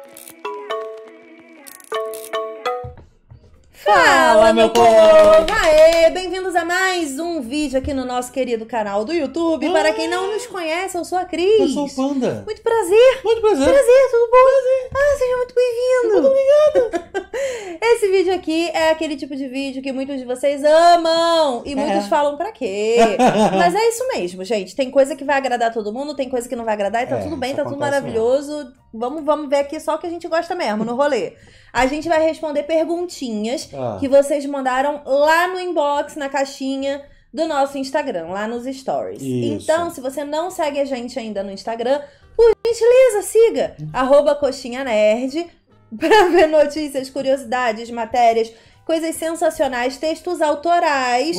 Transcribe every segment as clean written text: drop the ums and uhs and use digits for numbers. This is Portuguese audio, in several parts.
Fala, meu povo! Aê, bem-vindos a mais um vídeo aqui no nosso querido canal do YouTube. Para quem não nos conhece, eu sou a Cris. Eu sou o Panda. Muito prazer. Muito prazer. Prazer, tudo bom? Prazer. Seja muito bem-vindo. Muito obrigado. Esse vídeo aqui é aquele tipo de vídeo que muitos de vocês amam e muitos falam pra quê? Mas é isso mesmo, gente. Tem coisa que vai agradar todo mundo, tem coisa que não vai agradar e tá tudo bem, tá tudo maravilhoso. Vamos ver aqui só o que a gente gosta mesmo no rolê. A gente vai responder perguntinhas que vocês mandaram lá no inbox, na caixinha do nosso Instagram, lá nos stories. Isso. Então, se você não segue a gente ainda no Instagram, por gentileza, siga @coxinhanerd para ver notícias, curiosidades, matérias, coisas sensacionais, textos autorais.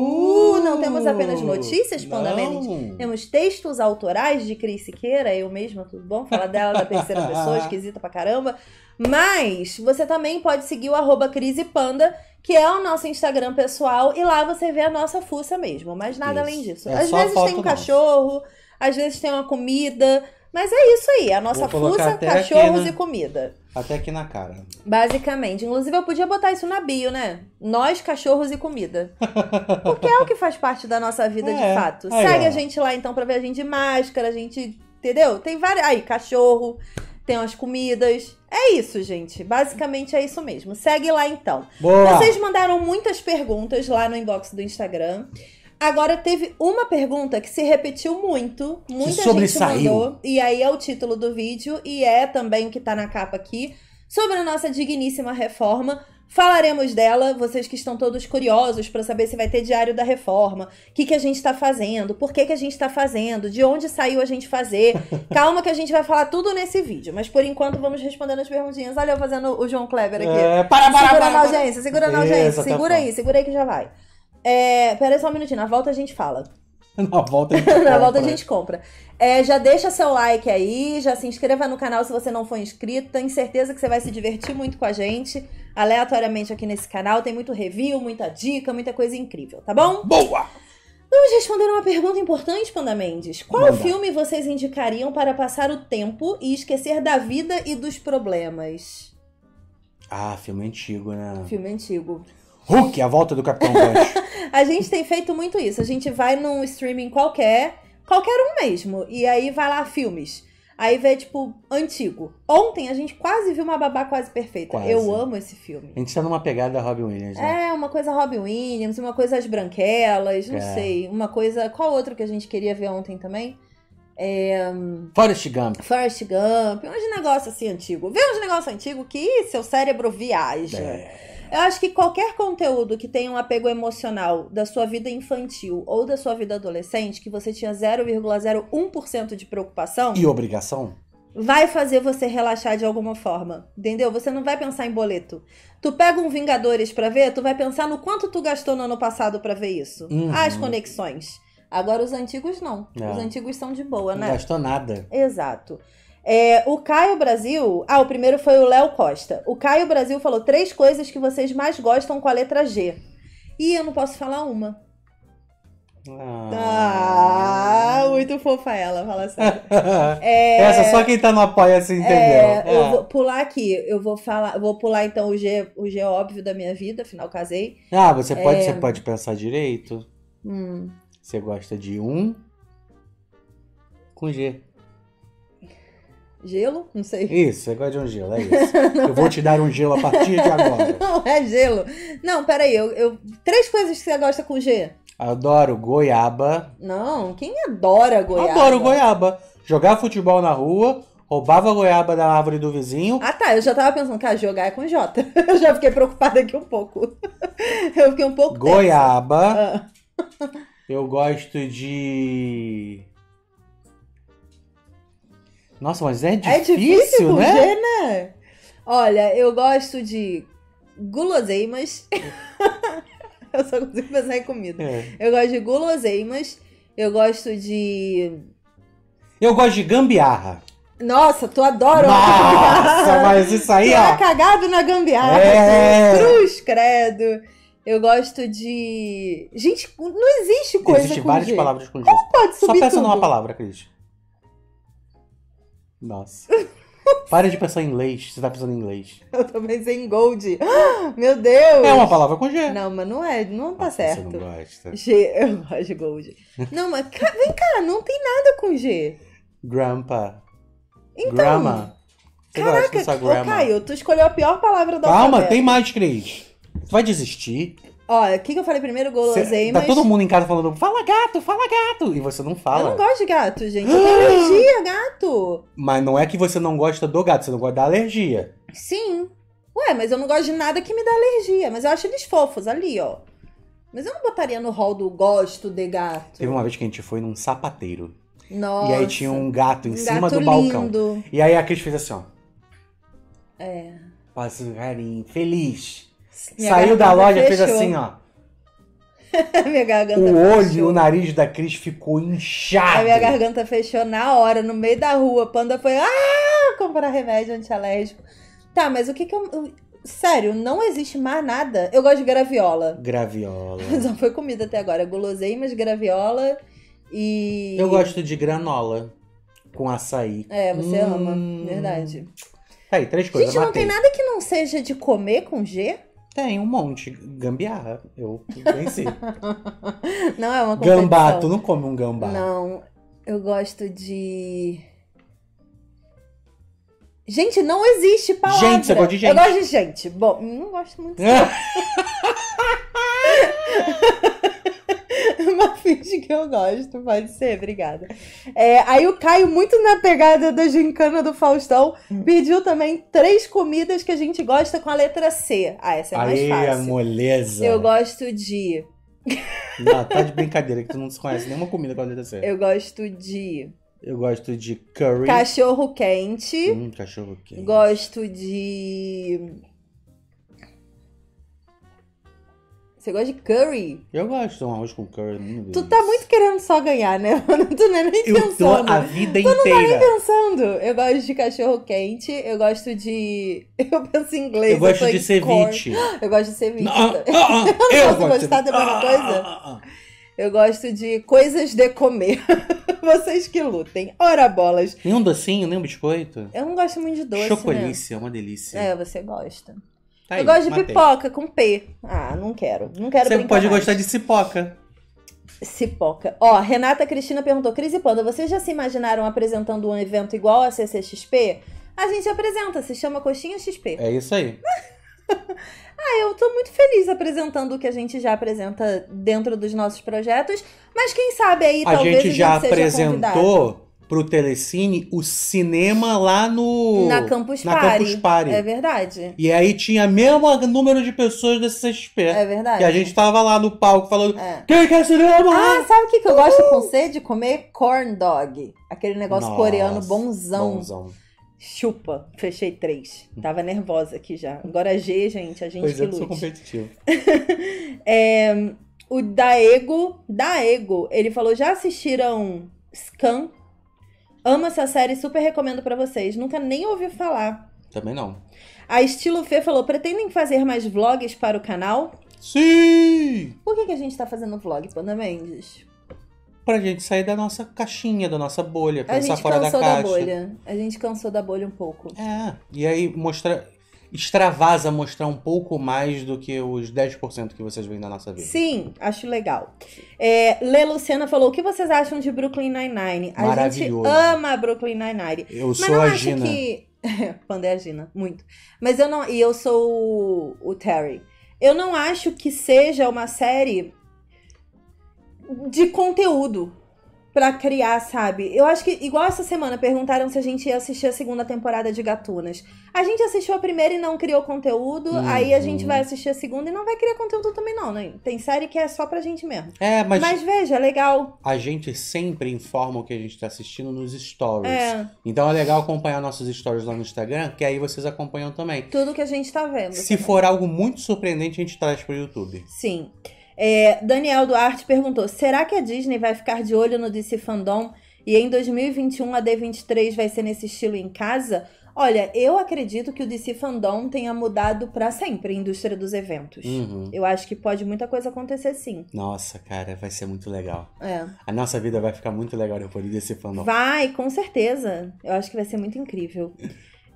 Não temos apenas notícias, Panda Mendes. Temos textos autorais de Cris Siqueira, eu mesma, tudo bom? Falar dela da terceira pessoa, esquisita pra caramba. Mas você também pode seguir o @CrisIPanda, que é o nosso Instagram pessoal, e lá você vê a nossa fuça mesmo, mas nada além disso. Às vezes tem um cachorro, às vezes tem uma comida, mas é isso aí, a nossa fuça, cachorros e comida. Até aqui na cara. Basicamente. Inclusive, eu podia botar isso na bio, né? Nós, cachorros e comida. Porque é o que faz parte da nossa vida de fato. Segue a gente lá, então, pra ver a gente de máscara, a gente... Entendeu? Tem várias... Aí, cachorro, tem umas comidas. É isso, gente. Basicamente é isso mesmo. Segue lá, então. Boa. Vocês mandaram muitas perguntas lá no inbox do Instagram. Agora, teve uma pergunta que se repetiu muito. Muita gente mandou. E aí é o título do vídeo. E é também o que tá na capa aqui. Sobre a nossa digníssima reforma. Falaremos dela. Vocês que estão todos curiosos para saber se vai ter diário da reforma. O que a gente tá fazendo. Por que a gente tá fazendo. De onde saiu a gente fazer. Calma que a gente vai falar tudo nesse vídeo. Mas por enquanto vamos respondendo as perguntinhas. Olha eu fazendo o João Kleber aqui. Segura na audiência. Segura aí que já vai. Pera aí só um minutinho, na volta a gente fala. Na volta a gente compra. Na volta a gente compra. Já deixa seu like aí, já se inscreva no canal se você não for inscrito. Tenho certeza que você vai se divertir muito com a gente, aleatoriamente aqui nesse canal. Tem muito review, muita dica, muita coisa incrível, tá bom? Boa! Vamos responder uma pergunta importante, Panda Mendes. Qual filme vocês indicariam para passar o tempo e esquecer da vida e dos problemas? Filme antigo, né? Filme antigo. Hulk, a volta do Capitão Gancho. A gente tem feito muito isso. A gente vai num streaming qualquer um mesmo. E aí vai lá filmes. Aí vê, tipo, antigo. Ontem a gente quase viu Uma Babá Quase Perfeita. Quase. Eu amo esse filme. A gente tá numa pegada Robin Williams, né? Uma coisa Robin Williams, uma coisa As Branquelas, não sei. Uma coisa... Qual outro que a gente queria ver ontem também? Forrest Gump. Uns negócios assim antigos. Vê uns negócios antigos que seu cérebro viaja. Eu acho que qualquer conteúdo que tenha um apego emocional da sua vida infantil ou da sua vida adolescente, que você tinha 0,01% de preocupação... E obrigação? Vai fazer você relaxar de alguma forma, entendeu? Você não vai pensar em boleto. Tu pega um Vingadores pra ver, tu vai pensar no quanto tu gastou no ano passado pra ver isso. As conexões. Agora os antigos não. Os antigos são de boa, né? Não gastou nada. Exato. O Caio Brasil... o primeiro foi o Léo Costa. O Caio Brasil falou 3 coisas que vocês mais gostam com a letra G. E eu não posso falar uma. Muito fofa ela, fala sério. Essa só quem tá no Apoia-se entendeu. Eu vou pular aqui. Vou pular então o G óbvio da minha vida, afinal casei. Você pode pensar direito. Você gosta de um com G. Gelo? Não sei. Isso, você gosta de um gelo, é isso. Eu vou te dar um gelo a partir de agora. Não é gelo. Não, peraí. 3 coisas que você gosta com G. Adoro goiaba. Não, quem adora goiaba? Adoro goiaba. Jogar futebol na rua, roubava a goiaba da árvore do vizinho. Eu já tava pensando que jogar é com J. Eu já fiquei preocupada aqui um pouco. Eu fiquei um pouco goiaba. Eu gosto de... Nossa, mas é difícil, né? G, né? Olha, eu gosto de guloseimas. Eu só consigo pensar em comida. Eu gosto de guloseimas. Eu gosto de... Eu gosto de gambiarra. Nossa, tu adora Nossa, mas isso aí, ó. Tu cagado na gambiarra. Cruz, credo. Eu gosto de... Gente, não existe coisa Existe com várias G. palavras com G. Como pode subir Só pensa tudo? numa palavra, Cris. Nossa. Para de pensar em inglês. Você tá pensando em inglês. Eu tô pensando em gold. Meu Deus! É uma palavra com G. Não, mas não é, não tá Ah, certo. Você não gosta. G, eu gosto de gold. Não, mas vem cá, não tem nada com G. Grandpa. Então, Grandma. Você gosta dessa ô grandma? Caio, tu escolheu a pior palavra do Calma, alfabeto. tem mais, Cris. Você vai desistir? Ó, o que eu falei primeiro? Guloseimas. Tá todo mundo em casa falando, fala gato, e você não Eu fala. não gosto de gato, gente. Eu tenho alergia a gato. Mas não é que você não gosta do gato, você não gosta da alergia. Sim. Ué, mas eu não gosto de nada que me dá alergia. Mas eu acho eles fofos ali, ó. Mas eu não botaria no hall do gosto de gato. Teve uma vez que a gente foi num sapateiro. Nossa. E aí tinha um gato em cima gato do balcão. lindo. E aí a Cris fez assim, ó. É. Passa um carinho, feliz. Minha Saiu da garganta loja e fez fechou. assim, ó. Minha garganta O olho e fechou. o nariz da Cris ficou inchado. A minha garganta fechou na hora, no meio da rua. Panda foi, comprar remédio antialérgico. Tá, mas o que eu... Sério, não existe mais nada. Eu gosto de graviola. Graviola. Só foi comida até agora. Guloseimas, graviola e... Eu gosto de granola com açaí. É, você ama, verdade. Tá aí, 3 coisas. Gente, não matei. tem nada que não seja de comer com G? Tem um monte. Gambiarra. Eu venci. Não é uma competição. Gambá. Tu não come um gambá. Não, eu gosto de... Gente, não existe palavra. Gente, você gosta de gente. Eu gosto de gente. Bom, não gosto muito. Mas finge que eu gosto, pode ser, obrigada. Aí o Caio, muito na pegada da gincana do Faustão, pediu também 3 comidas que a gente gosta com a letra C. Ah, essa é mais Aí, a fácil. moleza. Eu gosto de... Não, tá de brincadeira, que tu não conhece nenhuma comida com a letra C. Eu gosto de Eu gosto de curry. cachorro quente. Cachorro quente. Gosto de... Você gosta de curry? Eu gosto de um arroz com curry. Muito Tu tá muito querendo só ganhar, né? Tu não é nem Eu tô pensando. a vida Tu não tá nem inteira. pensando. Eu gosto de cachorro quente. Eu gosto de... Eu penso em inglês. Eu gosto tô de em ceviche. corn. Eu gosto de ceviche. Eu posso gostar da mesma coisa? Eu gosto de coisas de comer. Vocês que lutem. Ora bolas. Nem um docinho, nem um biscoito. Eu não gosto muito de doce, Chocolice, é uma delícia. né? Você gosta. Tá Eu aí, gosto de matei. pipoca com P. Ah, não quero. Não quero Você brincar pode mais. gostar de cipoca. Cipoca. Ó, Renata Cristina perguntou: Cris e Panda, vocês já se imaginaram apresentando um evento igual a CCXP? A gente apresenta, se chama Coxinha XP. É isso aí. Eu tô muito feliz apresentando o que a gente já apresenta dentro dos nossos projetos, mas quem sabe aí A talvez gente já seja convidado. apresentou pro Telecine o cinema lá no... Na Campus na Party. Campus Party. É verdade. E aí tinha o mesmo número de pessoas da CCXP. É verdade. E a gente tava lá no palco falando, É. quem quer cinema? Ah, sabe o que eu gosto com C? De comer corn dog. Aquele negócio Nossa, coreano bonzão. bonzão. Chupa. Fechei 3. Tava nervosa aqui já. Agora G, gente, a gente Pois que é, eu sou lute. competitivo. O Daego, ele falou, já assistiram Scam? Amo essa série, super recomendo pra vocês. Nunca nem ouvi falar. Também não. A Estilo Fê falou, pretendem fazer mais vlogs para o canal? Sim! Por que a gente tá fazendo vlog, Panda Mendes? Pra gente sair da nossa caixinha, da nossa bolha, A pensar gente fora da cansou da caixa. bolha. A gente cansou da bolha um pouco. É, e aí mostrar um pouco mais do que os 10% que vocês veem na nossa vida. Sim, acho legal. Lê Luciana falou, o que vocês acham de Brooklyn Nine-Nine? A gente Maravilhoso. ama Brooklyn Nine-Nine. Eu Mas sou não a acho Gina. que... Panda é a Gina, muito. Mas eu não... E eu sou o Terry. Eu não acho que seja uma série de conteúdo pra criar, sabe? Eu acho que, igual essa semana, perguntaram se a gente ia assistir a segunda temporada de Gatunas. A gente assistiu a primeira e não criou conteúdo, aí a gente vai assistir a segunda e não vai criar conteúdo também não, né? Tem série que é só pra gente mesmo. É, Mas veja, é legal. a gente sempre informa o que a gente tá assistindo nos stories. É. Então é legal acompanhar nossos stories lá no Instagram, que aí vocês acompanham também. Tudo que a gente tá vendo. Se for algo muito surpreendente, a gente traz pro YouTube. Sim. Daniel Duarte perguntou, será que a Disney vai ficar de olho no DC Fandom e em 2021 a D23 vai ser nesse estilo em casa? Olha, eu acredito que o DC Fandom tenha mudado pra sempre a indústria dos eventos. Uhum. Eu acho que pode muita coisa acontecer sim. Nossa, cara, vai ser muito legal. É. A nossa vida vai ficar muito legal depois desse fandom. Vai, com certeza. Eu acho que vai ser muito incrível.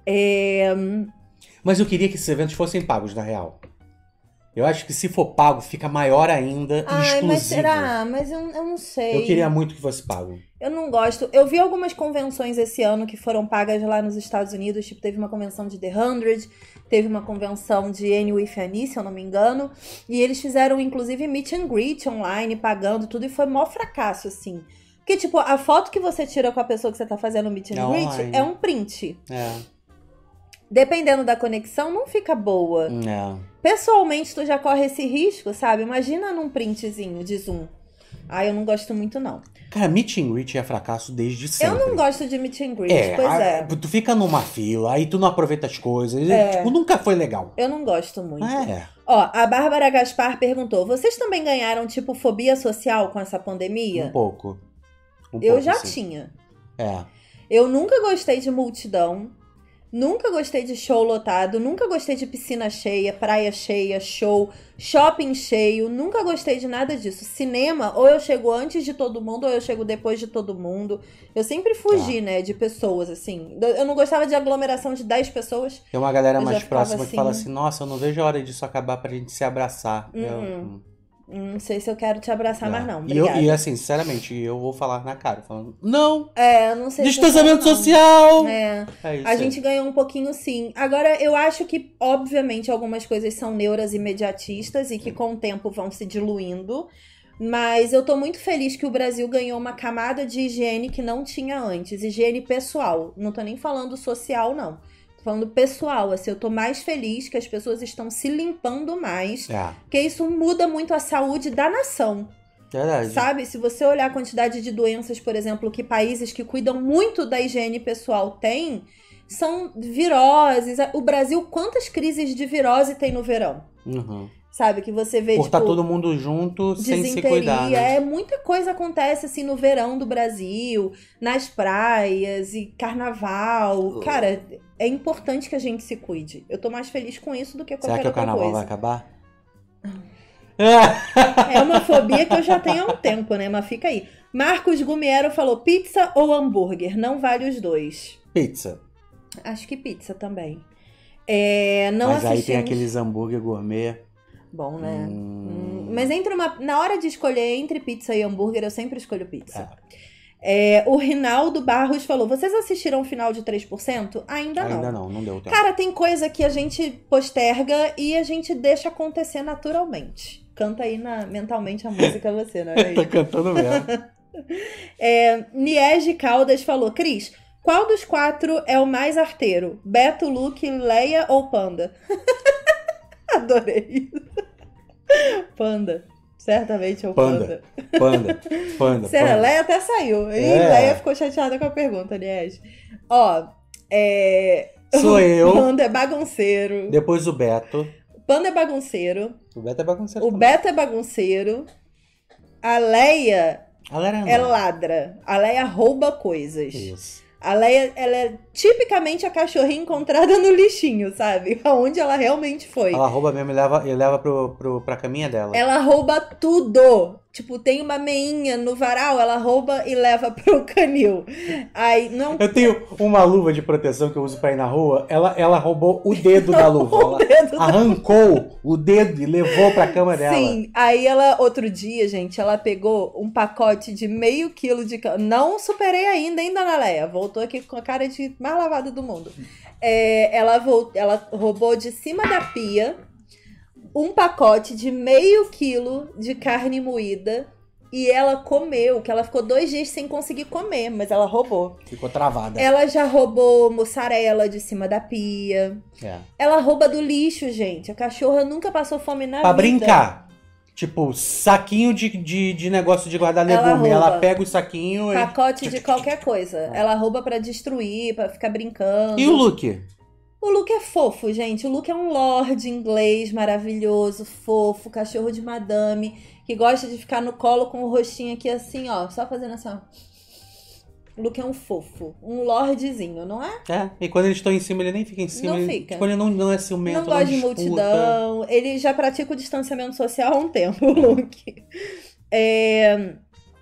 Mas eu queria que esses eventos fossem pagos, na real. Eu acho que se for pago, fica maior ainda e exclusivo. Mas será? Mas eu não sei. Eu queria muito que fosse pago. Eu não gosto. Eu vi algumas convenções esse ano que foram pagas lá nos Estados Unidos. Tipo, teve uma convenção de The 100, teve uma convenção de Annie with Annie, se eu não me engano. E eles fizeram, inclusive, meet and greet online, pagando tudo. E foi mó fracasso, assim. Porque, tipo, a foto que você tira com a pessoa que você tá fazendo o meet and greet online. é um print. É. Dependendo da conexão, não fica boa. Pessoalmente, tu já corre esse risco, sabe? Imagina num printzinho de Zoom. Eu não gosto muito, não. Cara, meet and greet é fracasso desde sempre. Eu não gosto de meet and greet, pois é. Tu fica numa fila, aí tu não aproveita as coisas. Tipo, nunca foi legal. Eu não gosto muito. Ó, a Bárbara Gaspar perguntou, vocês também ganharam, tipo, fobia social com essa pandemia? Um pouco. Eu já tinha. Eu nunca gostei de multidão. Nunca gostei de show lotado, nunca gostei de piscina cheia, praia cheia, show, shopping cheio, nunca gostei de nada disso. Cinema, ou eu chego antes de todo mundo, ou eu chego depois de todo mundo. Eu sempre fugi, né, de pessoas, assim. Eu não gostava de aglomeração de 10 pessoas. Tem uma galera mais próxima assim, que fala assim, nossa, eu não vejo a hora disso acabar pra gente se abraçar. Não sei se eu quero te abraçar mais não, obrigada. E assim, sinceramente, eu vou falar na cara, falando, não! Eu não sei distanciamento se eu social! É isso a gente ganhou um pouquinho, sim. Agora, eu acho que, obviamente, algumas coisas são neuras imediatistas e que com o tempo vão se diluindo. Mas eu tô muito feliz que o Brasil ganhou uma camada de higiene que não tinha antes. Higiene pessoal. Não tô nem falando social, não. Falando pessoal, assim, eu tô mais feliz que as pessoas estão se limpando mais, porque isso muda muito a saúde da nação. Verdade. Sabe? Se você olhar a quantidade de doenças, por exemplo, que países que cuidam muito da higiene pessoal têm, são viroses. O Brasil, quantas crises de virose tem no verão? Sabe? Que você vê, por estar todo mundo junto, sem se cuidar, né? Muita coisa acontece, assim, no verão do Brasil, nas praias e carnaval. Cara, é importante que a gente se cuide. Eu tô mais feliz com isso do que qualquer outra coisa. Será que o carnaval vai acabar? É uma fobia que eu já tenho há um tempo, né? Mas fica aí. Marcos Gumiero falou, pizza ou hambúrguer? Não vale os dois. Pizza. Acho que pizza também. Mas aí tem aqueles hambúrguer gourmet... Bom, né? Mas na hora de escolher entre pizza e hambúrguer, eu sempre escolho pizza. O Rinaldo Barros falou, vocês assistiram o final de 3%? Ainda não. Não deu tempo. Cara, tem coisa que a gente posterga e a gente deixa acontecer naturalmente. Canta aí mentalmente a música você, não é? Tá cantando mesmo. Niege Caldas falou, Cris, qual dos 4 é o mais arteiro? Beto, Luke, Leia ou Panda? Adorei isso. Panda. Certamente é o Panda. Panda. Leia até saiu. Leia ficou chateada com a pergunta, aliás. Sou eu. Panda é bagunceiro. Depois o Beto. Panda é bagunceiro. O Beto é bagunceiro. Beto é bagunceiro. A Leia é ladra. A Leia rouba coisas. Isso. A Leia, ela é tipicamente a cachorrinha encontrada no lixinho, sabe? Aonde ela realmente foi. Ela rouba mesmo e leva pra caminha dela. Ela rouba tudo. Tipo, tem uma meinha no varal, ela rouba e leva pro canil. Aí, não... Eu tenho uma luva de proteção que eu uso pra ir na rua. Ela roubou o dedo da luva. Ela arrancou o dedo e levou pra cama dela. Sim, aí outro dia, gente, ela pegou um pacote de meio quilo de... Não superei ainda, hein, dona Leia? Voltou aqui com a cara de mais lavada do mundo. Ela roubou de cima da pia um pacote de meio quilo de carne moída e ela comeu, que ela ficou 2 dias sem conseguir comer, mas ela roubou. Ficou travada. Ela já roubou mussarela de cima da pia. Ela rouba do lixo, gente. A cachorra nunca passou fome na vida. Pra brincar. Tipo, saquinho de negócio de guardar legume. Ela pega o saquinho pacote de qualquer coisa. Ela rouba pra destruir, pra ficar brincando. E o Luke? O Luke é fofo, gente. O Luke é um lord inglês maravilhoso, fofo, cachorro de madame, que gosta de ficar no colo com o rostinho aqui assim, ó, só fazendo assim, ó. O Luke é um fofo, um lordzinho, não é? E quando eles estão em cima, ele nem fica em cima. Não fica. Tipo, ele não é ciumento, não gosta de multidão. Ele já pratica o distanciamento social há um tempo, o Luke.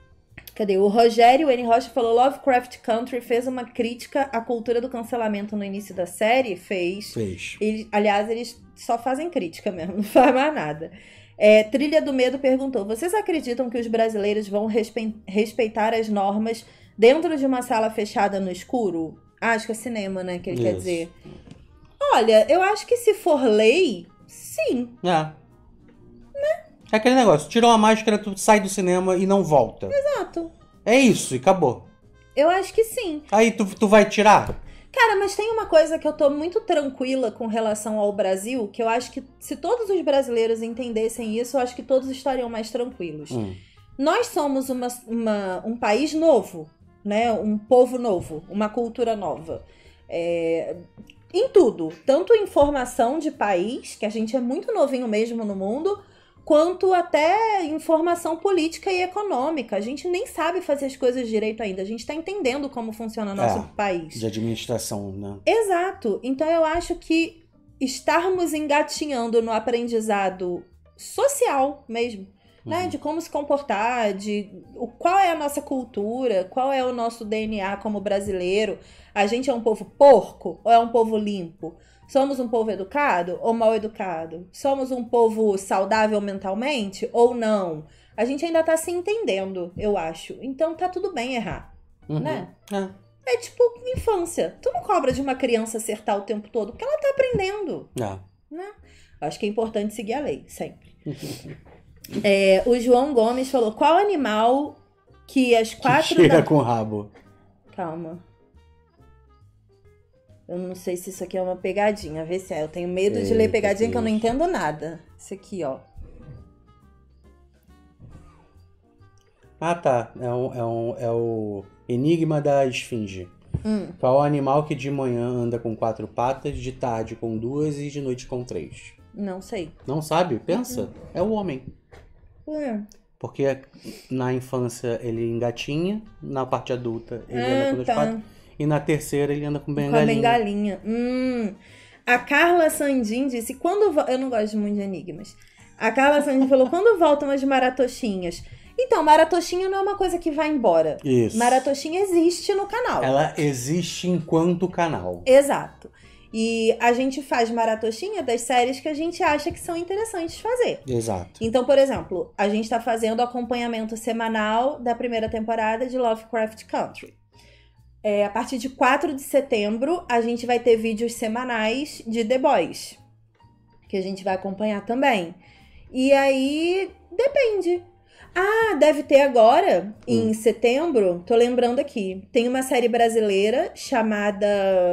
Cadê? O Rogério N. Rocha falou: Lovecraft Country fez uma crítica à cultura do cancelamento no início da série? Fez. Aliás, eles só fazem crítica mesmo, não faz mais nada. Trilha do Medo perguntou: vocês acreditam que os brasileiros vão respeitar as normas dentro de uma sala fechada no escuro? Acho que é cinema, né, que ele quer dizer. Olha, eu acho que se for lei, sim. Né? É aquele negócio, tirou a máscara, tu sai do cinema e não volta. Exato. É isso, e acabou. Eu acho que sim. Aí tu vai tirar? Cara, mas tem uma coisa que eu tô muito tranquila com relação ao Brasil, que eu acho que se todos os brasileiros entendessem isso, eu acho que todos estariam mais tranquilos. Nós somos um país novo, né? Um povo novo, uma cultura nova. Em tudo. Tanto em formação de país, que a gente é muito novinho mesmo no mundo, quanto até informação política e econômica. A gente nem sabe fazer as coisas direito ainda. A gente tá entendendo como funciona o nosso país. De administração, né? Exato. Então eu acho que estarmos engatinhando no aprendizado social mesmo, né? De como se comportar, qual é a nossa cultura, qual é o nosso DNA como brasileiro. A gente é um povo porco ou é um povo limpo? Somos um povo educado ou mal educado? Somos um povo saudável mentalmente ou não? A gente ainda tá se entendendo, eu acho. Então tá tudo bem errar, né? É tipo infância. Tu não cobra de uma criança acertar o tempo todo, porque ela tá aprendendo. Né? Acho que é importante seguir a lei, sempre. O João Gomes falou: qual animal que às 4 que chega com o rabo? Calma. Eu não sei se isso aqui é uma pegadinha. Vê se é. Eu tenho medo de ler pegadinha que eu não entendo nada. Isso aqui, ó. Ah, tá. É o Enigma da Esfinge. Qual o animal que de manhã anda com 4 patas, de tarde com 2 e de noite com 3? Não sei. Não sabe? Pensa. É o homem. Porque na infância ele engatinha, na parte adulta ele anda com 2 patas. E na terceira ele anda com bengalinha. A Carla Sandin disse: eu não gosto muito de enigmas. A Carla Sandin falou: quando voltam as maratochinhas? Então, maratochinha não é uma coisa que vai embora. Isso. Maratochinha existe no canal. Ela existe enquanto canal. Exato. E a gente faz maratochinha das séries que a gente acha que são interessantes de fazer. Exato. Então, por exemplo, a gente tá fazendo acompanhamento semanal da primeira temporada de Lovecraft Country. A partir de 4 de setembro, a gente vai ter vídeos semanais de The Boys, que a gente vai acompanhar também. E aí, depende. Deve ter agora, em setembro, tô lembrando aqui, tem uma série brasileira chamada...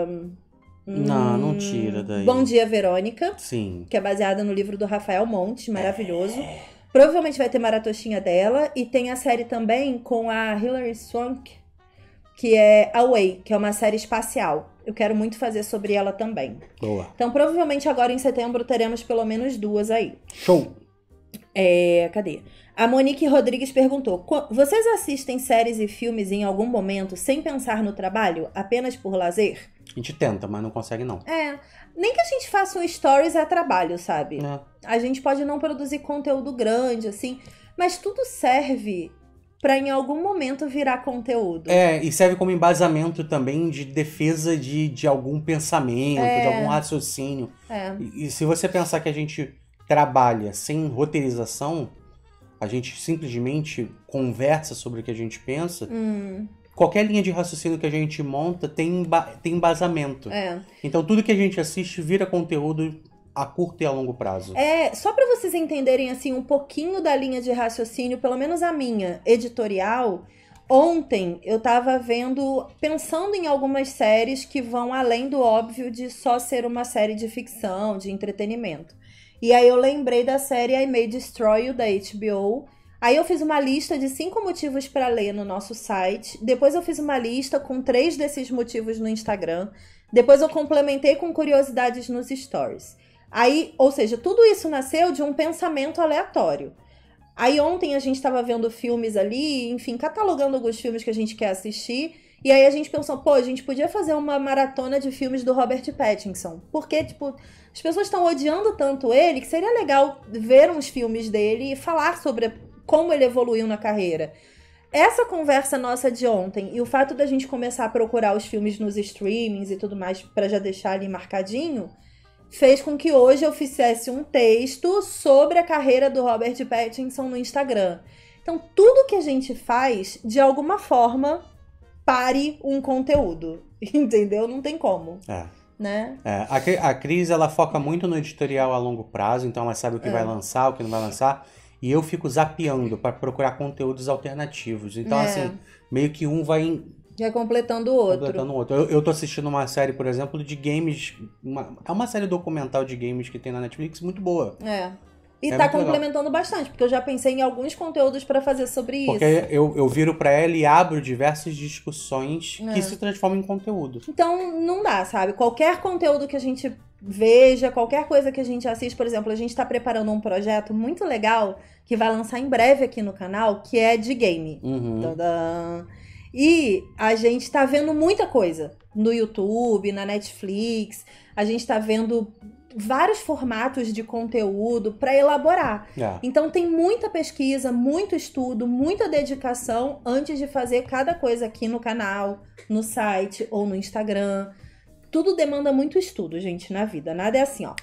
Não tira daí. Bom Dia, Verônica. Sim. Que é baseada no livro do Rafael Montes, maravilhoso. Provavelmente vai ter maratochinha dela. E tem a série também com a Hilary Swank, que é Away, que é uma série espacial. Eu quero muito fazer sobre ela também. Boa. Então, provavelmente agora em setembro teremos pelo menos 2 aí. Show! Cadê? A Monique Rodrigues perguntou: vocês assistem séries e filmes em algum momento sem pensar no trabalho, apenas por lazer? A gente tenta, mas não consegue não. Nem que a gente faça um stories a trabalho, sabe? A gente pode não produzir conteúdo grande, assim, mas tudo serve pra em algum momento virar conteúdo. E serve como embasamento também de defesa de algum pensamento, de algum raciocínio. E se você pensar que a gente trabalha sem roteirização, a gente simplesmente conversa sobre o que a gente pensa, qualquer linha de raciocínio que a gente monta tem embasamento. Então tudo que a gente assiste vira conteúdo a curto e a longo prazo. Só pra vocês entenderem assim um pouquinho da linha de raciocínio, pelo menos a minha, editorial. Ontem eu tava pensando em algumas séries que vão além do óbvio de só ser uma série de ficção, de entretenimento. E aí eu lembrei da série I May Destroy You, da HBO. Aí eu fiz uma lista de 5 motivos pra ler no nosso site. Depois eu fiz uma lista com 3 desses motivos no Instagram. Depois eu complementei com curiosidades nos stories. Aí, ou seja, tudo isso nasceu de um pensamento aleatório. Aí ontem a gente tava vendo filmes ali, enfim, catalogando alguns filmes que a gente quer assistir. E aí a gente pensou, a gente podia fazer uma maratona de filmes do Robert Pattinson. Porque, as pessoas estão odiando tanto ele que seria legal ver uns filmes dele e falar sobre como ele evoluiu na carreira. essa conversa nossa de ontem e o fato da gente começar a procurar os filmes nos streamings e tudo mais pra já deixar ali marcadinho, fez com que hoje eu fizesse um texto sobre a carreira do Robert Pattinson no Instagram. Então, tudo que a gente faz, de alguma forma, pare um conteúdo. Entendeu? Não tem como. Né? A Cris, ela foca muito no editorial a longo prazo, então ela sabe o que vai lançar, o que não vai lançar. E eu fico zapeando para procurar conteúdos alternativos. Então, assim, meio que um vai... Já completando o outro. Completando o outro. Eu tô assistindo uma série, por exemplo, de games. É uma série documental de games que tem na Netflix muito boa. E tá complementando bastante, porque eu já pensei em alguns conteúdos pra fazer sobre isso. Porque eu viro pra ela e abro diversas discussões que se transformam em conteúdo. Então, não dá, sabe? Qualquer conteúdo que a gente veja, qualquer coisa que a gente assiste, por exemplo, a gente tá preparando um projeto muito legal que vai lançar em breve aqui no canal, que é de game. Tadã! E a gente tá vendo muita coisa no YouTube, na Netflix, a gente tá vendo vários formatos de conteúdo para elaborar. Então tem muita pesquisa, muito estudo, muita dedicação antes de fazer cada coisa aqui no canal, no site ou no Instagram. Tudo demanda muito estudo, gente, na vida. Nada é assim, ó.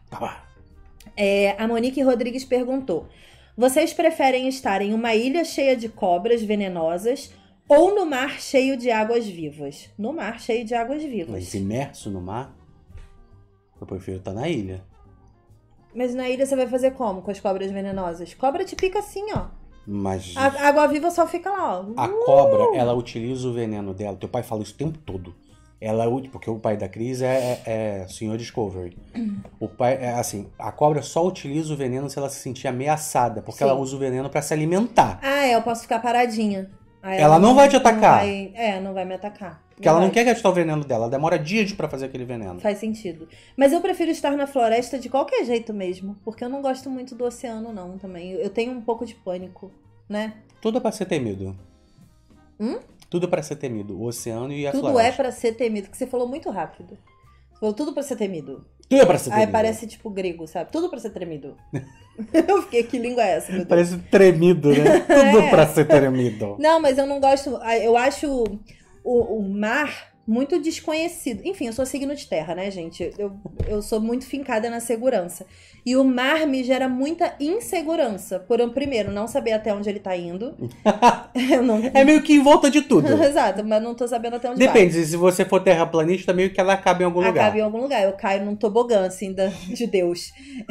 A Monique Rodrigues perguntou: vocês preferem estar em uma ilha cheia de cobras venenosas ou no mar cheio de águas vivas? No mar cheio de águas vivas. Mas imerso no mar? Eu prefiro estar na ilha. Mas na ilha você vai fazer como com as cobras venenosas? Cobra te pica assim, ó. Mas a água viva só fica lá, ó. A cobra, ela utiliza o veneno dela. Teu pai fala isso o tempo todo. Porque o pai da Cris é Sr. Discovery. O pai, assim, a cobra só utiliza o veneno se ela se sentir ameaçada. Porque ela usa o veneno pra se alimentar. Eu posso ficar paradinha. Aí ela não vai te atacar. Não vai me atacar. Porque ela não quer gastar o veneno dela. Ela demora dias pra fazer aquele veneno. Faz sentido. Mas eu prefiro estar na floresta de qualquer jeito mesmo. Porque eu não gosto muito do oceano, não, também. Eu tenho um pouco de pânico, né? Tudo é pra ser temido. Tudo é pra ser temido. O oceano e a floresta. Tudo é pra ser temido. Que você falou muito rápido. Você falou tudo pra ser temido. Tudo é pra ser temido. Aí parece tipo grego, sabe? Tudo pra ser tremido. Eu fiquei, que língua é essa, meu Deus? Parece tremido, né? Tudo pra ser tremido. Não, mas eu não gosto... Eu acho o mar muito desconhecido. Enfim, eu sou signo de terra, né, gente? Eu sou muito fincada na segurança. E o mar me gera muita insegurança. Por eu, primeiro, não saber até onde ele tá indo. É meio que em volta de tudo. Exato, mas não tô sabendo até onde vai. Depende, se você for terraplanista, meio que ela acaba em algum lugar. Acaba em algum lugar. Eu caio num tobogã, assim, de Deus.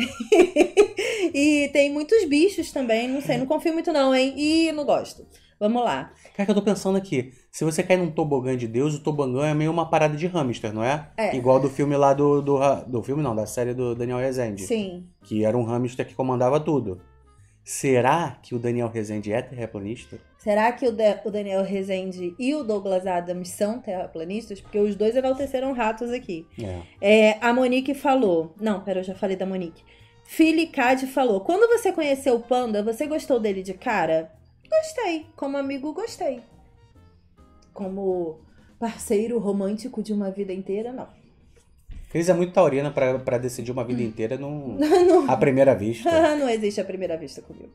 E tem muitos bichos também, não sei, não confio muito não, hein? E não gosto. Vamos lá. Cara, que eu tô pensando aqui. Se você cair num tobogã de Deus, o tobogã é meio uma parada de hamster, não é? Igual do filme lá do filme não, da série do Daniel Rezende. Sim. Que era um hamster que comandava tudo. Será que o Daniel Rezende é terraplanista? Será que o Daniel Rezende e o Douglas Adams são terraplanistas? Porque os dois enalteceram ratos aqui. A Monique falou... Não, pera, eu já falei da Monique. Filicade falou: quando você conheceu o Panda, você gostou dele de cara? Gostei. Como amigo, gostei. Como parceiro romântico de uma vida inteira, não. Cris é muito taurina pra decidir uma vida inteira à primeira vista. Não existe a primeira vista comigo.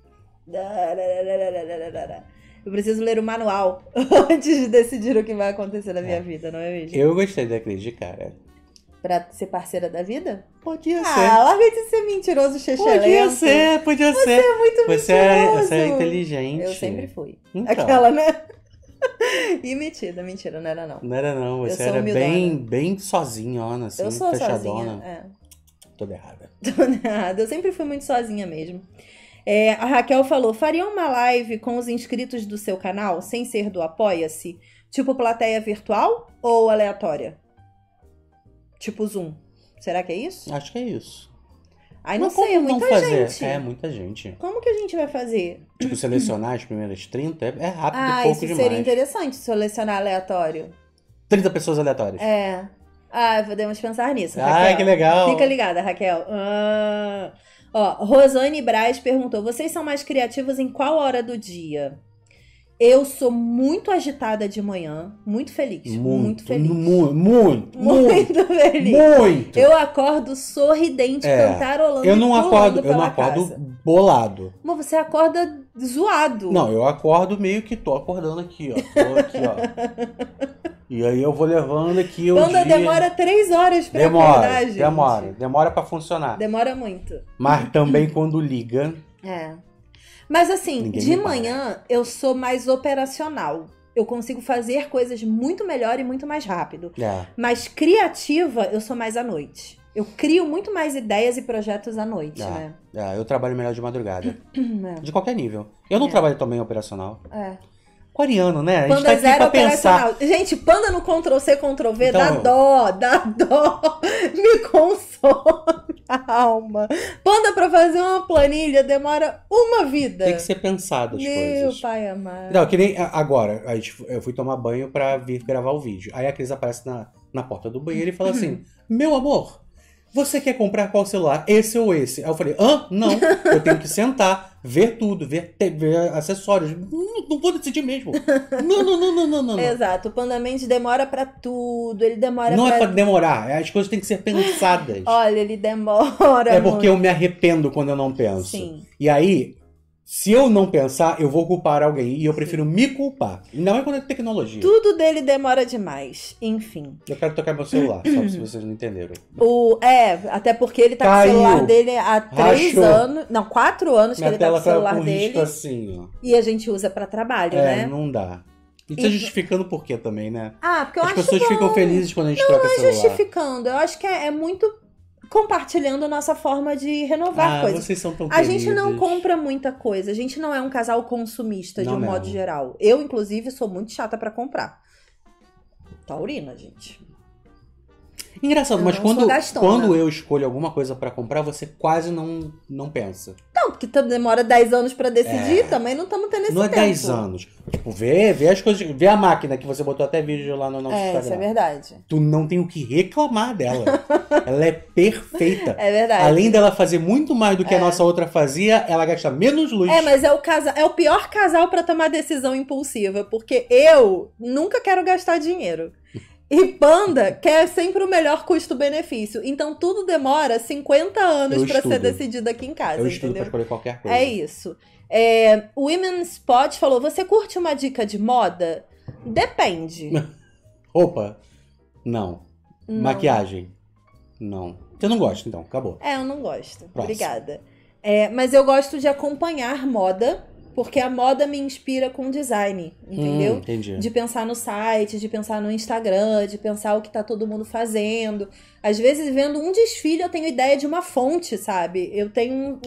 Eu preciso ler o manual antes de decidir o que vai acontecer na minha vida, não é mesmo? Eu gostei da Cris de cara. Pra ser parceira da vida? Podia ser. Larga de ser mentiroso, xexelento. Podia ser. Você é muito mentiroso. Você é inteligente. Eu sempre fui. Então. Aquela, né? E mentira, não era não. Não era não, você era bem sozinha, assim, eu sou fechadona. Sozinha, Toda errada. Toda errada, eu sempre fui muito sozinha mesmo. A Raquel falou: faria uma live com os inscritos do seu canal, sem ser do Apoia-se? Tipo plateia virtual ou aleatória? Tipo Zoom. Será que é isso? Acho que é isso. Ai, não sei, é muita gente. É muita gente. Como que a gente vai fazer? Tipo, selecionar as primeiras 30 é rápido e pouco demais. Seria interessante selecionar aleatório. 30 pessoas aleatórias. Podemos pensar nisso, Raquel. Que legal. Fica ligada, Raquel. Rosane Braz perguntou: vocês são mais criativos em qual hora do dia? Eu sou muito agitada de manhã, muito feliz. Muito feliz. Muito feliz. Muito. Eu acordo sorridente, cantarolando. Eu não acordo bolado. Mas você acorda zoado. Não, eu acordo meio que tô acordando aqui, ó. Tô aqui, ó. E aí eu vou levando aqui o Panda dia... demora 3 horas pra acordar, gente. Demora pra funcionar. Demora muito. Mas também quando liga... Mas assim, de manhã eu sou mais operacional. Eu consigo fazer coisas muito melhor e muito mais rápido. Mas criativa, eu sou mais à noite. Eu crio muito mais ideias e projetos à noite, né? Eu trabalho melhor de madrugada. De qualquer nível. Eu não trabalho também operacional. Aquariano, né? A gente Panda tá aqui pra pensar. Gente, Panda no Ctrl-C, Ctrl-V, então, dá dó. Me consome a alma. Panda pra fazer uma planilha demora uma vida. Tem que ser pensado as coisas. Meu pai amado. Não, que nem agora, eu fui tomar banho pra vir gravar o vídeo. Aí a Cris aparece na porta do banheiro e fala assim, meu amor, você quer comprar qual celular? Esse ou esse? Aí eu falei, não, eu tenho que sentar, ver tudo, ver acessórios. Não vou decidir mesmo. Não. Exato, o Panda Mendes demora pra tudo, ele demora Não é pra demorar, as coisas têm que ser pensadas. Olha, ele demora É porque eu me arrependo quando eu não penso. Sim. E aí... Se eu não pensar, eu vou culpar alguém. E eu prefiro me culpar. Não é quando é tecnologia. Tudo dele demora demais. Enfim. Eu quero tocar meu celular, só se vocês não entenderam. Até porque ele tá com o celular dele há 3 anos. Não, 4 anos que ele tá com o celular dele. Assim, ó. E a gente usa pra trabalho, né? Não dá. E tá justificando por quê também, né? Porque eu acho as pessoas ficam felizes quando a gente troca celular. Não é justificando. Eu acho que é muito... compartilhando a nossa forma de renovar coisas. Vocês são tão queridos. A gente não compra muita coisa. A gente não é um casal consumista de um modo geral. Eu, inclusive, sou muito chata pra comprar. Taurina, gente. Engraçado, mas quando eu escolho alguma coisa pra comprar, você quase não pensa. Não, porque demora 10 anos pra decidir, também não estamos tendo esse tempo. Não é 10 anos. Tipo, vê as coisas, vê a máquina que você botou até vídeo lá no nosso Instagram. Isso é verdade. Tu não tem o que reclamar dela. Ela é perfeita. É verdade. Além dela fazer muito mais do que a nossa outra fazia, ela gasta menos luz. Mas é o pior casal pra tomar decisão impulsiva, porque eu nunca quero gastar dinheiro. E Panda quer sempre o melhor custo-benefício. Então tudo demora 50 anos pra ser decidido aqui em casa. Eu estudo pra escolher qualquer coisa. É isso. O Women Spot falou: você curte uma dica de moda? Depende. Roupa? Não. Maquiagem? Não. Eu não gosto, então. Acabou. Eu não gosto. Próximo. Obrigada. Mas eu gosto de acompanhar moda. Porque a moda me inspira com design, entendeu? Entendi. De pensar no site, de pensar no Instagram, de pensar o que tá todo mundo fazendo. Às vezes, vendo um desfile, eu tenho ideia de uma fonte, sabe? Eu tenho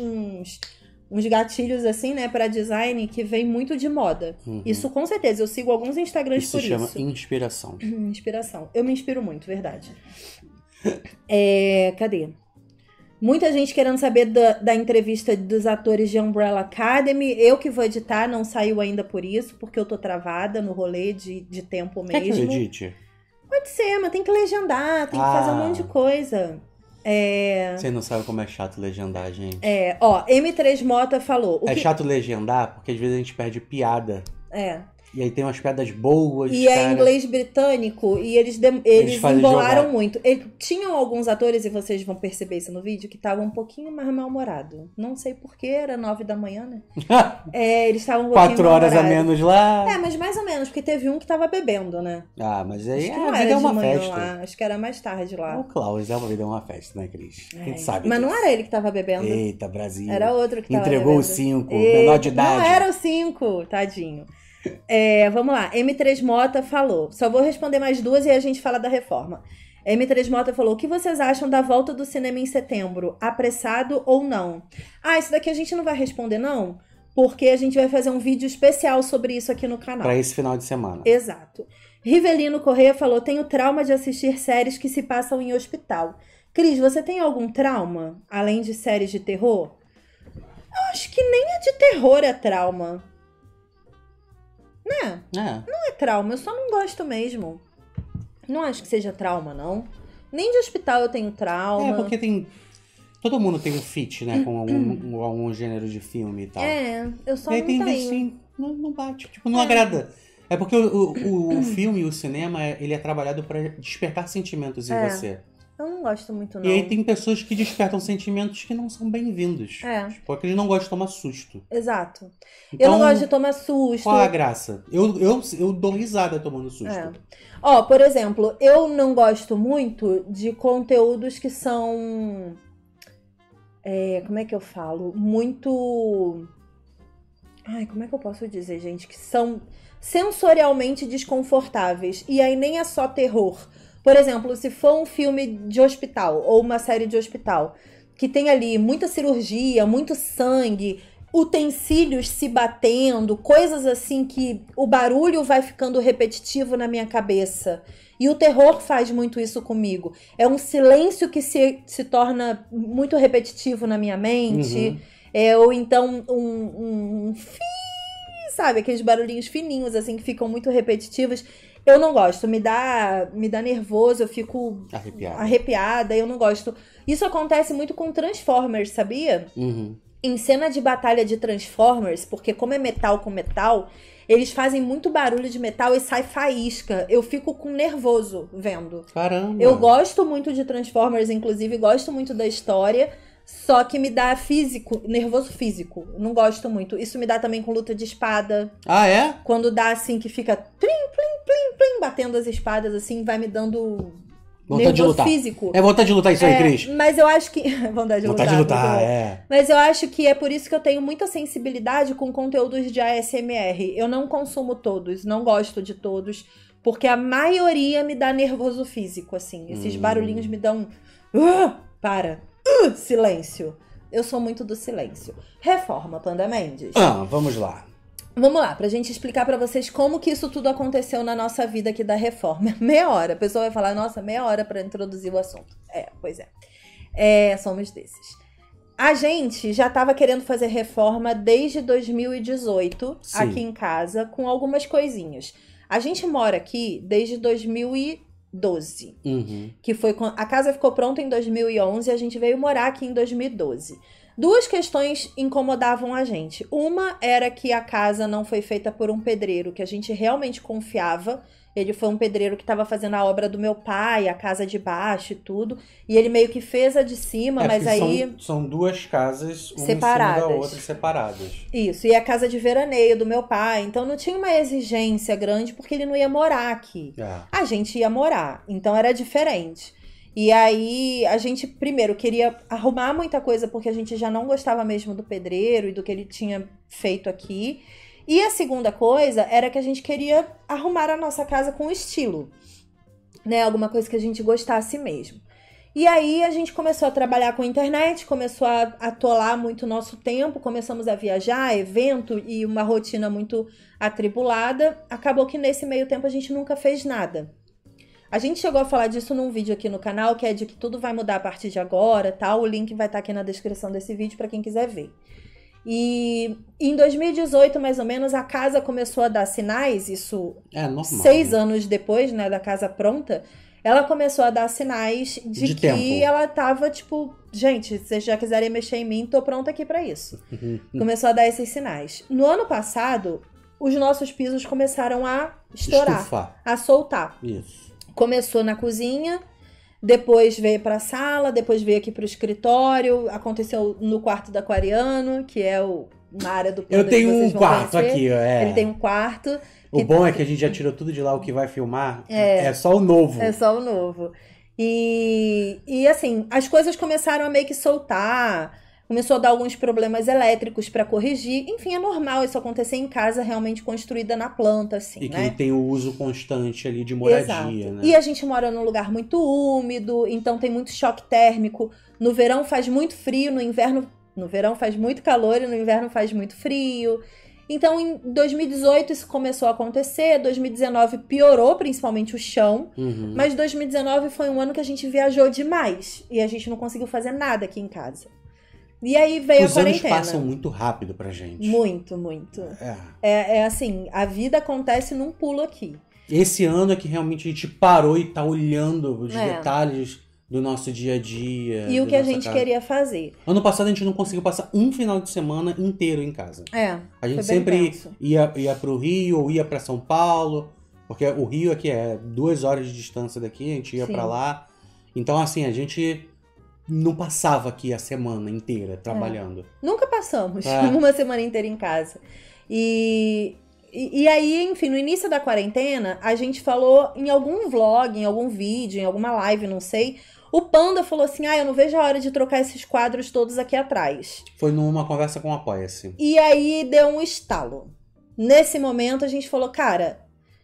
uns gatilhos, assim, né, pra design que vem muito de moda. Isso, com certeza. Eu sigo alguns Instagrams por isso. Isso se chama inspiração. Inspiração. Eu me inspiro muito, verdade. Cadê? Muita gente querendo saber da entrevista dos atores de Umbrella Academy. Eu que vou editar, não saiu ainda por isso, porque eu tô travada no rolê de tempo mesmo. Quer que eu edite? Pode ser, mas tem que legendar, tem que fazer um monte de coisa. Você não sabe como é chato legendar, gente. M3 Mota falou... chato legendar porque às vezes a gente perde piada. E aí tem umas piadas boas. E é inglês britânico. E eles embolaram muito. Tinham alguns atores, e vocês vão perceber isso no vídeo, que estavam um pouquinho mais mal-humorados. Não sei porquê, era 9 da manhã, né? Eles estavam um pouquinho 4 horas a menos lá. Mas mais ou menos, porque teve um que tava bebendo, né? Mas aí a vida é uma festa. Lá. Acho que era mais tarde lá. O Klaus, a vida é uma festa, né, Cris? A gente sabe Mas disso. não era ele que tava bebendo. Eita, Brasil. Era outro que tava Entregou bebendo. o 5, menor de idade. Não era o 5, tadinho. Vamos lá, M3 Mota falou. Só vou responder mais 2 e aí a gente fala da reforma. M3 Mota falou: o que vocês acham da volta do cinema em setembro? Apressado ou não? Isso daqui a gente não vai responder, não, porque a gente vai fazer um vídeo especial sobre isso aqui no canal. Pra esse final de semana. Exato. Rivelino Corrêa falou: tenho trauma de assistir séries que se passam em hospital. Cris, você tem algum trauma, além de séries de terror? Eu acho que nem a de terror é trauma. Né? Não é trauma, eu só não gosto mesmo. Não acho que seja trauma, não. Nem de hospital eu tenho trauma. Porque tem... Todo mundo tem um fit, né? Com algum gênero de filme e tal. Eu só e aí não tenho. Assim, não bate, tipo, não agrada. É porque o filme e o cinema, ele é trabalhado pra despertar sentimentos em você. Eu não gosto muito, não. E aí tem pessoas que despertam sentimentos que não são bem-vindos. Porque eles não gostam de tomar susto. Exato. Então, eu não gosto de tomar susto. Qual a graça? Eu dou risada tomando susto. Ó, por exemplo, eu não gosto muito de conteúdos que são... como é que eu falo? Muito... Ai, como é que eu posso dizer, gente? Que são sensorialmente desconfortáveis. E aí nem é só terror. Por exemplo, se for um filme de hospital ou uma série de hospital que tem ali muita cirurgia, muito sangue, utensílios se batendo, coisas assim que o barulho vai ficando repetitivo na minha cabeça. E o terror faz muito isso comigo. É um silêncio que se torna muito repetitivo na minha mente. Ou então sabe? Aqueles barulhinhos fininhos, assim, que ficam muito repetitivos. Eu não gosto. Me dá nervoso, eu fico arrepiada. Eu não gosto. Isso acontece muito com Transformers, sabia? Em cena de batalha de Transformers, porque como é metal com metal, eles fazem muito barulho de metal e sai faísca. Eu fico com nervoso vendo. Caramba! Eu gosto muito de Transformers, inclusive, gosto muito da história, só que me dá nervoso físico. Não gosto muito. Isso me dá também com luta de espada. Ah, é? Quando dá assim, que fica plim, plim, plim, plim, batendo as espadas assim, vai me dando... Vontade de lutar. Físico. É vontade de lutar isso aí, Cris. Mas eu acho que... Vontade de lutar, é. Mas eu acho que é por isso que eu tenho muita sensibilidade com conteúdos de ASMR. Eu não consumo todos, não gosto de todos, porque a maioria me dá nervoso físico, assim. Esses barulhinhos me dão... silêncio. Eu sou muito do silêncio. Reforma, Panda Mendes. Vamos lá. Vamos lá, pra gente explicar pra vocês como que isso tudo aconteceu na nossa vida aqui da reforma. Meia hora. A pessoa vai falar, nossa, meia hora pra introduzir o assunto. Pois é. Somos desses. A gente já tava querendo fazer reforma desde 2018, Sim. aqui em casa, com algumas coisinhas. A gente mora aqui desde 2012. Que foi quando a casa ficou pronta em 2011 e a gente veio morar aqui em 2012. Duas questões incomodavam a gente. Uma era que a casa não foi feita por um pedreiro que a gente realmente confiava. Ele foi um pedreiro que estava fazendo a obra do meu pai, a casa de baixo e tudo. E ele meio que fez a de cima, mas aí... São duas casas, uma separadas. Em cima da outra, separadas. Isso, e a casa de veraneio do meu pai. Então não tinha uma exigência grande porque ele não ia morar aqui. A gente ia morar, então era diferente. E aí a gente primeiro queria arrumar muita coisa porque a gente já não gostava mesmo do pedreiro e do que ele tinha feito aqui. E a segunda coisa era que a gente queria arrumar a nossa casa com estilo, né? Alguma coisa que a gente gostasse mesmo. E aí a gente começou a trabalhar com a internet, começou a atolar muito o nosso tempo, começamos a viajar, evento e uma rotina muito atribulada. Acabou que nesse meio tempo a gente nunca fez nada. A gente chegou a falar disso num vídeo aqui no canal, que é de que tudo vai mudar a partir de agora, tal. O link vai estar aqui na descrição desse vídeo para quem quiser ver. E em 2018, mais ou menos, a casa começou a dar sinais, isso normal, 6 anos depois, né, da casa pronta, ela começou a dar sinais de que tempo. Ela tava tipo, gente, se vocês já quiserem mexer em mim, tô pronta aqui para isso. Começou a dar esses sinais. No ano passado, os nossos pisos começaram a estourar, a soltar. Isso. Começou na cozinha, depois veio pra sala, depois veio aqui pro escritório, aconteceu no quarto do aquariano, que é uma área do Eu tenho um quarto aqui, Ele tem um quarto. O bom é que a gente já tirou tudo de lá, o que vai filmar é só o novo. É só o novo. E assim, as coisas começaram a meio que soltar, começou a dar alguns problemas elétricos para corrigir. Enfim, é normal isso acontecer em casa realmente construída na planta, assim, e né? que tem o uso constante ali de moradia, Exato. Né? E a gente mora num lugar muito úmido, então tem muito choque térmico. No verão faz muito frio, no verão faz muito calor e no inverno faz muito frio. Então, em 2018 isso começou a acontecer, 2019 piorou, principalmente o chão, mas 2019 foi um ano que a gente viajou demais e a gente não conseguiu fazer nada aqui em casa. E aí veio a quarentena. Os anos passam muito rápido pra gente. Muito, muito. É assim, a vida acontece num pulo aqui. Esse ano é que realmente a gente parou e tá olhando os detalhes do nosso dia a dia. E o que a gente queria fazer. Ano passado a gente não conseguiu passar um final de semana inteiro em casa. A gente sempre ia pro Rio ou ia pra São Paulo, porque o Rio aqui é 2 horas de distância daqui, a gente ia pra lá. Então, assim, a gente não passava aqui a semana inteira trabalhando. Nunca passamos uma semana inteira em casa. E aí, enfim, no início da quarentena, a gente falou em algum vlog, em algum vídeo, em alguma live, não sei. O Panda falou assim, eu não vejo a hora de trocar esses quadros todos aqui atrás. Foi numa conversa com o Apoia-se. E aí deu um estalo. Nesse momento, a gente falou, cara,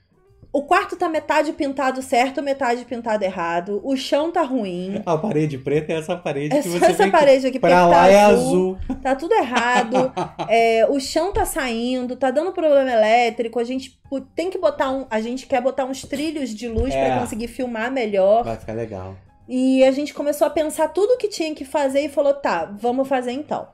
o quarto tá metade pintado certo, metade pintado errado. O chão tá ruim. A parede preta é essa parede que você vê. Essa parede aqui pra lá tá é azul. Tá tudo errado. O chão tá saindo, tá dando problema elétrico. A gente tem que botar a gente quer botar uns trilhos de luz pra conseguir filmar melhor. Vai ficar legal. E a gente começou a pensar tudo o que tinha que fazer e falou, tá, vamos fazer então.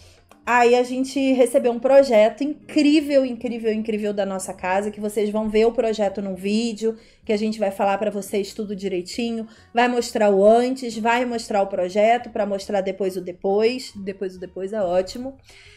Aí a gente recebeu um projeto incrível, incrível, incrível da nossa casa, que vocês vão ver o projeto num vídeo, que a gente vai falar pra vocês tudo direitinho, vai mostrar o antes, vai mostrar o projeto, pra mostrar depois o depois o depois é ótimo.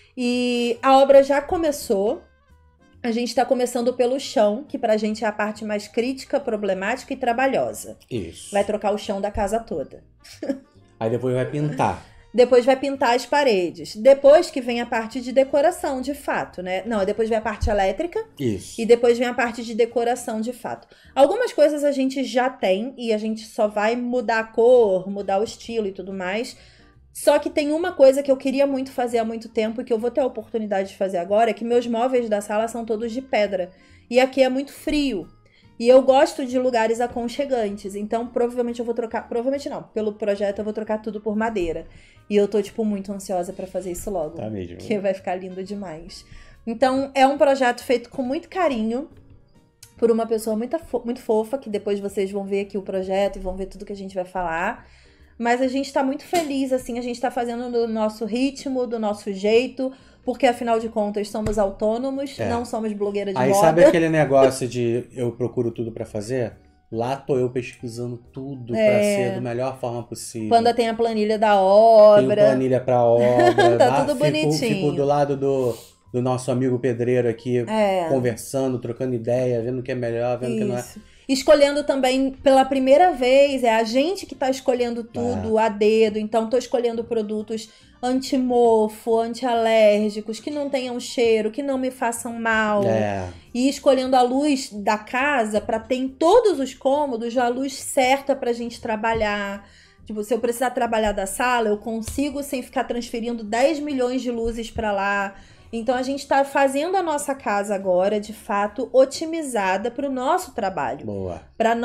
E a obra já começou, a gente tá começando pelo chão, que pra gente é a parte mais crítica, problemática e trabalhosa. Isso. Vai trocar o chão da casa toda. Aí depois vai pintar. Depois vai pintar as paredes. Depois que vem a parte de decoração, de fato, né? Não, depois vem a parte elétrica. Isso. E depois vem a parte de decoração, de fato. Algumas coisas a gente já tem e a gente só vai mudar a cor, mudar o estilo e tudo mais. Só que tem uma coisa que eu queria muito fazer há muito tempo e que eu vou ter a oportunidade de fazer agora, é que meus móveis da sala são todos de pedra. E aqui é muito frio. E eu gosto de lugares aconchegantes, então provavelmente eu vou trocar... Provavelmente não, pelo projeto eu vou trocar tudo por madeira. E eu tô, muito ansiosa pra fazer isso logo. Tá mesmo. Porque vai ficar lindo demais. Então, é um projeto feito com muito carinho, por uma pessoa muito fofa, que depois vocês vão ver aqui o projeto e vão ver tudo que a gente vai falar. Mas a gente tá muito feliz, assim, a gente tá fazendo do nosso ritmo, do nosso jeito... Porque, afinal de contas, somos autônomos, não somos blogueira de moda. Aí sabe aquele negócio de eu procuro tudo pra fazer? Lá tô eu pesquisando tudo pra ser da melhor forma possível. Panda tem a planilha da obra. Tem planilha pra obra. Tá tudo bonitinho. Fico do lado do nosso amigo pedreiro aqui, conversando, trocando ideia, vendo o que é melhor, vendo o que não é. Escolhendo também, pela primeira vez, é a gente que tá escolhendo tudo a dedo. Então, tô escolhendo produtos anti-mofo, anti-alérgicos, que não tenham cheiro, que não me façam mal. E escolhendo a luz da casa para ter em todos os cômodos a luz certa pra gente trabalhar. Tipo, se eu precisar trabalhar da sala, eu consigo sem ficar transferindo 10 milhões de luzes para lá. Então, a gente tá fazendo a nossa casa agora, de fato, otimizada para o nosso trabalho. Boa.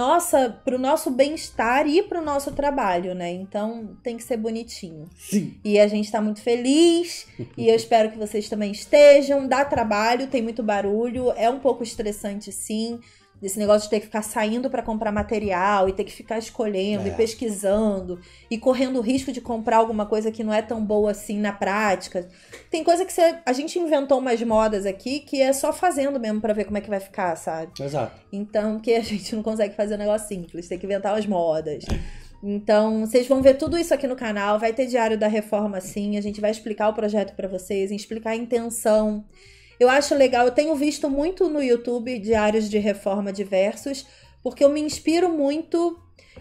Pro nosso bem-estar e pro nosso trabalho, né? Então, tem que ser bonitinho. Sim. E a gente tá muito feliz. E eu espero que vocês também estejam. Dá trabalho, tem muito barulho. É um pouco estressante, sim. Desse negócio de ter que ficar saindo para comprar material e ter que ficar escolhendo e pesquisando e correndo o risco de comprar alguma coisa que não é tão boa assim na prática. Tem coisa que a gente inventou umas modas aqui que é só fazendo mesmo para ver como é que vai ficar, sabe? Exato. Então, que a gente não consegue fazer um negócio simples, tem que inventar as modas. Então, vocês vão ver tudo isso aqui no canal, vai ter Diário da Reforma sim, a gente vai explicar o projeto para vocês, explicar a intenção. Eu acho legal, eu tenho visto muito no YouTube diários de reforma diversos, porque eu me inspirei muito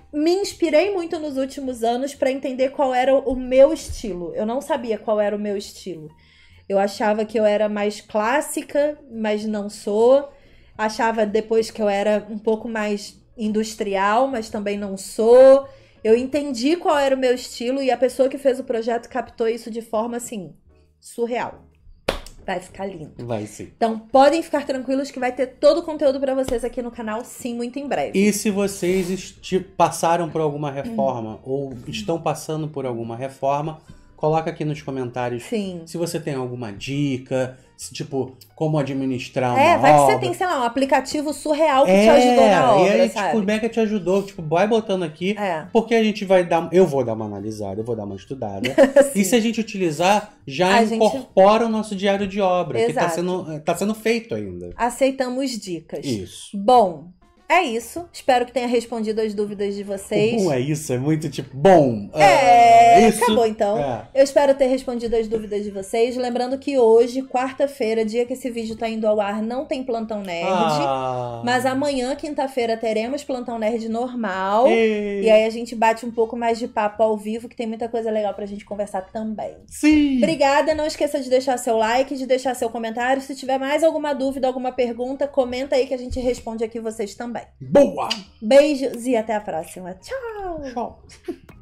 nos últimos anos para entender qual era o meu estilo. Eu não sabia qual era o meu estilo. Eu achava que eu era mais clássica, mas não sou. Achava depois que eu era um pouco mais industrial, mas também não sou. Eu entendi qual era o meu estilo e a pessoa que fez o projeto captou isso de forma, assim, surreal. Vai ficar lindo. Vai sim. Então, podem ficar tranquilos que vai ter todo o conteúdo pra vocês aqui no canal, sim, muito em breve. E se vocês passaram por alguma reforma ou estão passando por alguma reforma, coloca aqui nos comentários se você tem alguma dica, tipo, como administrar uma obra. Vai que você tem, sei lá, um aplicativo surreal que te ajudou na obra, e aí, sabe? tipo, o Meca te ajudou, tipo, vai botando aqui, porque a gente eu vou dar uma analisada, eu vou dar uma estudada. E se a gente utilizar, já incorpora o nosso diário de obra, que tá sendo feito ainda. Aceitamos dicas. Isso. Bom, é isso. Espero que tenha respondido as dúvidas de vocês. É isso, é muito tipo, bom. Acabou então. Eu espero ter respondido as dúvidas de vocês. Lembrando que hoje, quarta-feira, dia que esse vídeo tá indo ao ar, não tem Plantão Nerd. Mas amanhã, quinta-feira, teremos Plantão Nerd normal. E aí a gente bate um pouco mais de papo ao vivo, que tem muita coisa legal pra gente conversar também. Sim! Obrigada. Não esqueça de deixar seu like, de deixar seu comentário. Se tiver mais alguma dúvida, alguma pergunta, comenta aí que a gente responde aqui vocês também. Boa! Beijos e até a próxima. Tchau! Tchau!